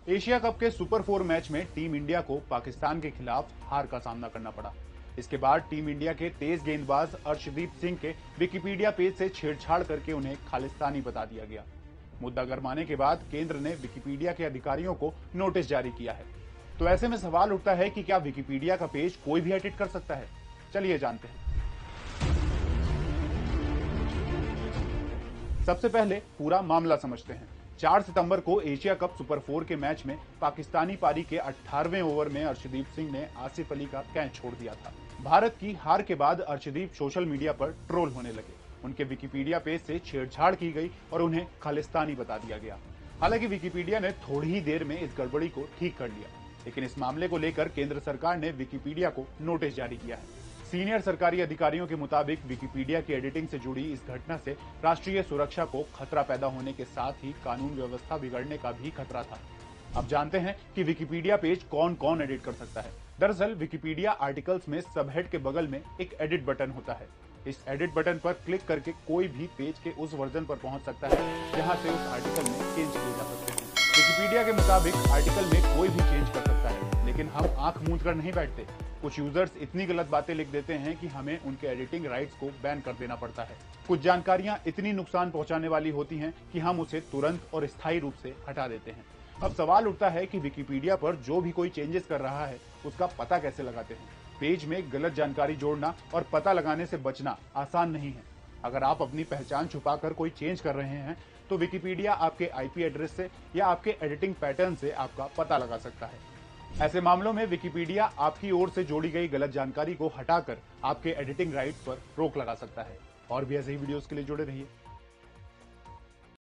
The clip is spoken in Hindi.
एशिया कप के सुपर 4 मैच में टीम इंडिया को पाकिस्तान के खिलाफ हार का सामना करना पड़ा। इसके बाद टीम इंडिया के तेज गेंदबाज अर्शदीप सिंह के विकिपीडिया पेज से छेड़छाड़ करके उन्हें खालिस्तानी बता दिया गया। मुद्दा गरमाने के बाद केंद्र ने विकिपीडिया के अधिकारियों को नोटिस जारी किया है। तो ऐसे में सवाल उठता है कि क्या विकिपीडिया का पेज कोई भी एडिट कर सकता है? चलिए जानते हैं। सबसे पहले पूरा मामला समझते हैं। 4 सितंबर को एशिया कप सुपर 4 के मैच में पाकिस्तानी पारी के 18वें ओवर में अर्शदीप सिंह ने आसिफ अली का कैच छोड़ दिया था। भारत की हार के बाद अर्शदीप सोशल मीडिया पर ट्रोल होने लगे। उनके विकिपीडिया पेज से छेड़छाड़ की गई और उन्हें खालिस्तानी बता दिया गया। हालांकि विकिपीडिया ने थोड़ी ही देर में इस गड़बड़ी को ठीक कर लिया, लेकिन इस मामले को लेकर केंद्र सरकार ने विकिपीडिया को नोटिस जारी किया है। सीनियर सरकारी अधिकारियों के मुताबिक विकिपीडिया की एडिटिंग से जुड़ी इस घटना से राष्ट्रीय सुरक्षा को खतरा पैदा होने के साथ ही कानून व्यवस्था बिगड़ने का भी खतरा था। अब जानते हैं कि विकिपीडिया पेज कौन कौन एडिट कर सकता है। दरअसल विकिपीडिया आर्टिकल्स में सबहेड के बगल में एक एडिट बटन होता है। इस एडिट बटन पर क्लिक करके कोई भी पेज के उस वर्जन पर पहुंच सकता है जहां से उस आर्टिकल में चेंज किए जा सकते हैं। विकिपीडिया के मुताबिक आर्टिकल में कोई भी चेंज कर सकता है, लेकिन हम आंख मूंद कर नहीं बैठते। कुछ यूजर्स इतनी गलत बातें लिख देते हैं कि हमें उनके एडिटिंग राइट्स को बैन कर देना पड़ता है। कुछ जानकारियां इतनी नुकसान पहुंचाने वाली होती हैं कि हम उसे तुरंत और स्थायी रूप से हटा देते हैं। अब सवाल उठता है कि विकिपीडिया पर जो भी कोई चेंजेस कर रहा है उसका पता कैसे लगाते हैं। पेज में गलत जानकारी जोड़ना और पता लगाने से बचना आसान नहीं है। अगर आप अपनी पहचान छुपाकर कोई चेंज कर रहे हैं तो विकिपीडिया आपके आईपी एड्रेस से या आपके एडिटिंग पैटर्न से आपका पता लगा सकता है। ऐसे मामलों में विकिपीडिया आपकी ओर से जोड़ी गई गलत जानकारी को हटाकर आपके एडिटिंग राइट्स पर रोक लगा सकता है। और भी ऐसे ही वीडियोस के लिए जुड़े रहिए।